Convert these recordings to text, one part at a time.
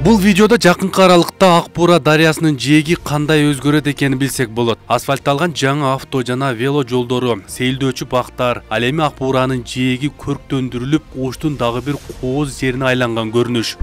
Бул видеодо жакынкы аралыкта Ак Буура дарыясынын жээги кандай өзгөрөт экенин билсек болот. Асфальтталган жаңы авто жана вело жолдору, сейилдөөчү бактар, ал эми Ак Бууранын жээги көрктөндүрүлүп, Оштун дагы бир кооз жерине айланган көрүнүш.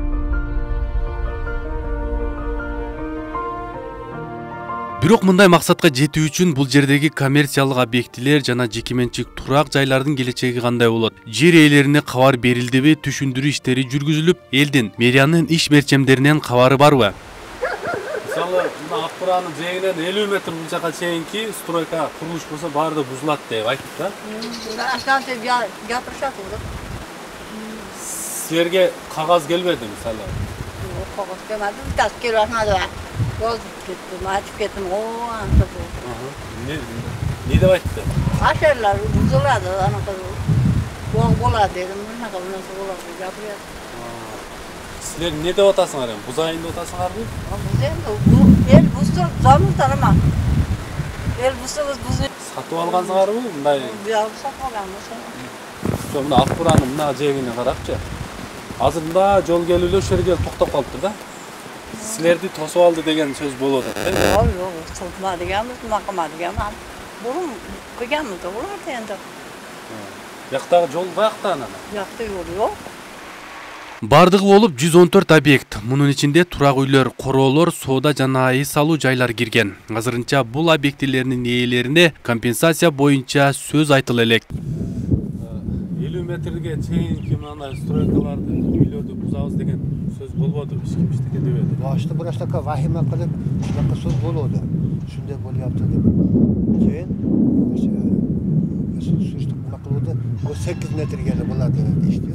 Бирок мындай максатка жетүү үчүн бул жердеги коммерциялык объектилер жана жекеменчик турак жайлардын келечеги кандай болот? Жер ээлерине кабар берилдиби, түшүндүрүү иштери жүргүзүлүп, элдин, мэриянын иш мерчемдеринен кабары барбы? Мисалы, мына Ак Бууранын жээгинен 50 метр бул жака чейинки стройка курулуш болсо баары бузулат деп айтып да. Станция жапырышат болот. Силерге кагаз келбеди мисалы? Кагаз келмеди, тас келип атмады. Yozып kеттім, açıp kettim, ooo anısı bu. Ne de айтты? Aşerler buzuladı, anısı bu. Boğuladı dedim, nasıl buladı, yapıyor. Sizler ne de otasınlar yani? Buzayın da otasınlar mı? Buzayın da, el buzdur, zamız tanıma. El buzdur, buzdur. Satıp algansınlar mı? Bunday? Ya, satıp alganmız. Şu mına Ак Бууранын mına жээгине карапчы. Азыр мында жол келүүлөр ушул жерге токтоп калыптыр да. Sizlerdi tosup aldı degen söz болот да? Yok, tutma degenmiz, makama degenmiz. Burun koyganmiz da bular endi. Яктагы жол баякта анан? Yakta yolu yok. Бардыгы болуп 114 объект. Мунун ичинде турак үйлөр, короолор, соода жана эс алуу жайлар кирген. Азырынча бул объектилердин ээлерине компенсация боюнча сөз айтыла элек. 50 метрге чейинки мындай стройкаларды, үйлөрдү бузабыз деген söz болбоду, эч ким эчтеке дебеди. Башты бурачтакка вахима кылып, ушунака сөз болоду. Ушундай болупту деп. Кийин сүрүштүк мына кылууду 8 метрге эле болот дешти.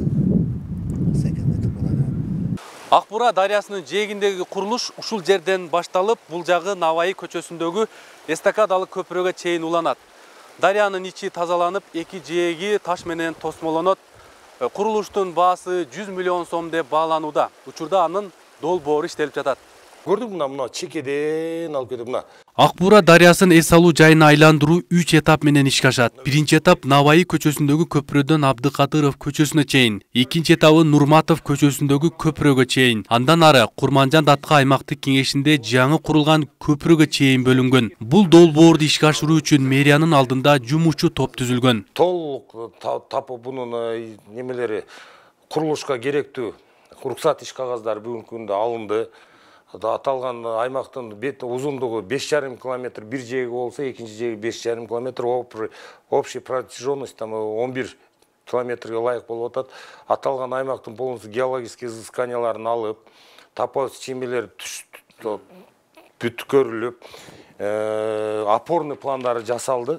8 метр болот. Ак Буура дарыясынын жээгиндеги курулуш ушул жерден башталып, бул жагы Наваи көчөсүндөгү эстакадалык көпүрөгө чейин уланат. Дарыянын ичи тазаланып, эки жээги таш менен тосмолонот. Курулуштун баасы 100 миллион сом деп бааланууда. Учурда анын долбоору иштелип жатат. Көрдүк мына чекеден алып кетип мына. Ак Буура дарыясын эс алуу жайына айландыруу 3 этап менен ишке ашат. Биринчи этап Наваи көчөсүндөгү көпүрөдөн Абдыкадыров көчөсүнө чейин, экинчи этабы Нурматов көчөсүндөгү көпүрөгө чейин, андан ары Курманжан Датка аймактык кеңешинде жаңы курулган көпүрөгө чейин бөлүнгөн. Бул долбоорду ишке ашыруу үчүн мэриянын алдында жумушчу топ түзүлгөн. Толук тапып бунун немелери курулушка керектүү руксат иш кагаздары бүгүнкү күндө алынды. Аталган аймактын бет узундугу 5,5 километр бир жээги болсо, экинчи жээги 5,5 километр, общий протяженность 11 километрге ылайык болуп атат. Аталган аймактын полностью геологический изысканияларын алып, топоз чемелер бүткөрүлүп, опорный пландары жасалды.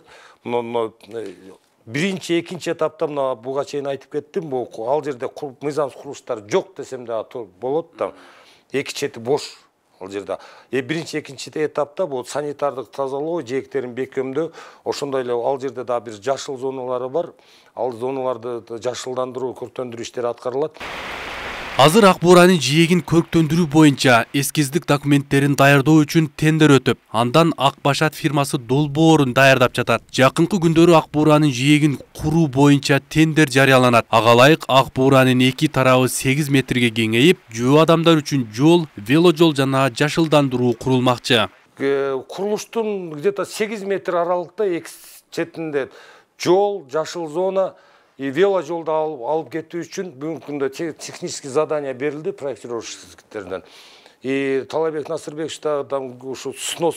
Биринчи, экинчи этапта мына буга чейин айтып кеттим, бул ал жерде мыйзамсыз курулуштар жок десем да болот там. Эки чети бош ал жерде. Биринчи, экинчи этапта бул санитардык тазалоо, жээктерин бекемдөө, ошондой эле ал жерде да бир жашыл зоналары бар. Ал зоналарды жашылдандыруу, көрктөндүрүү иштери аткарылат. Азыр Ак Бууранын жээгин көрктөндүрүү боюнча эскиздик документтерин даярдоо үчүн тендер өтүп, андан Ак Башат фирмасы долбоорун даярдап жатат. Жакынкы күндөрү Ак Бууранын жээгин куруу боюнча тендер жарыяланат. Ага ылайык Ак Бууранын эки тарабы 8 метрге кеңейип, жөө адамдар үчүн жол, веложол жана жашылдандыруу курулмакчы. Курулуштун где-то 8 метр аралыкта эки четинде жол, жашыл зона и веложолду алып кетүү үчүн бүгүнкү күндө технический задание берилди проектировщиктерден. И Талабек Насырбекович да ушу снос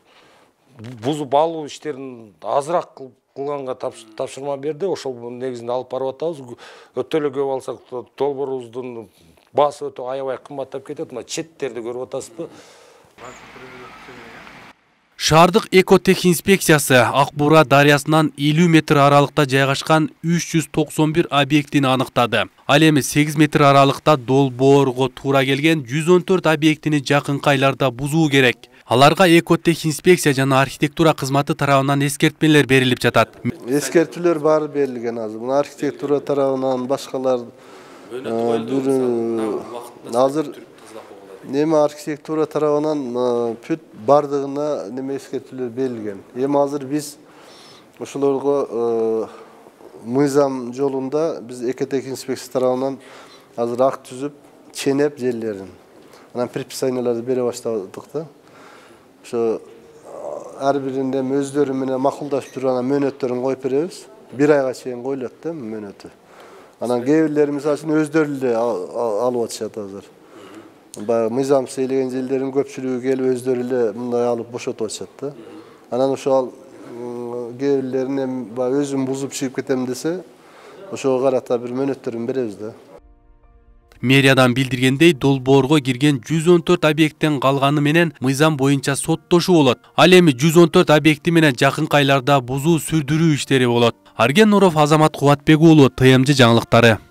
бузуп алуу иштерин азыраак кылганга тапшырма берди. Ошол негизинде алып барып атабыз. Өтө эле көп алсак долбоорубуздун баасы өтө аябай кымбаттап кетет. Мына четтерди көрүп атасызбы? Шаардык экотех инспекциясы Ак Буура дарыясынан 50 метр аралыкта жайгашкан 391 объектини аныктады. Ал эми 8 метр аралыкта долбоорго туура келген 114 объектини жакынкы айларда бузуу керек. Аларга экотех инспекция жана архитектура кызматы тарабынан эскертмелер берилип жатат. Эскертүүлөр баары берилген азыр. Мына архитектура тарабынан башкалар азыр неме архитектура тарабынан бүт бардыгына неме эскертүүлөр берилген. Эми азыр биз ошолорго мыйзам жолунда биз экотех инспекция тарабынан азыр акт түзүп, ченеп жерлерин Анан предписанияларды бере баштадык да. Ошо ар биринде өздөрү менен макулдашып туруп анан мөөнөттөрүн коюп беребиз. 1 айга чейин коюлат да мөөнөтү. Анан кээ бирлери мисалы үчүн өздөрү эле алып атышат азыр. Баягы мыйзам сейлеген жердердин көпчүлүгү келип өздөрү эле мындай алып бошотуп атышат да. Анан ошол кээ бирлерин баягы өзүм бузуп чыгып кетем десе, ошого карата бир мөөнөттөрүн беребиз да. Мэриядан билдиргендей, долбоорго кирген 114 объекттен калганы менен мыйзам боюнча соттошуу болот. Ал эми 114 объекти менен жакынкы айларда бузуу сүрдүрүү иштери болот. Арген Нуров, Азамат Кубатбек уулу, ТМЖ жаңылыктары.